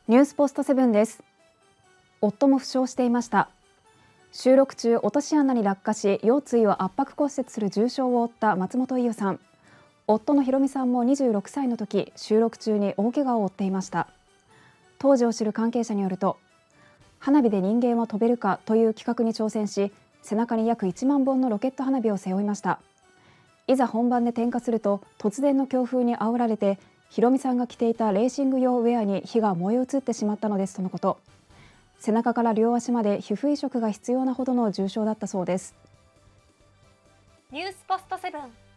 ニュースポストセブンです。夫も負傷していました。収録中、落とし穴に落下し腰椎を圧迫骨折する重傷を負った松本伊代さん。夫のひろみさんも26歳の時、収録中に大怪我を負っていました。当時を知る関係者によると、花火で人間は飛べるかという企画に挑戦し、背中に約1万本のロケット花火を背負いました。いざ本番で点火すると、突然の強風に煽られて、ひろみさんが着ていたレーシング用ウェアに火が燃え移ってしまったのですとのこと。背中から両足まで皮膚移植が必要なほどの重傷だったそうです。 ニュースポストセブン。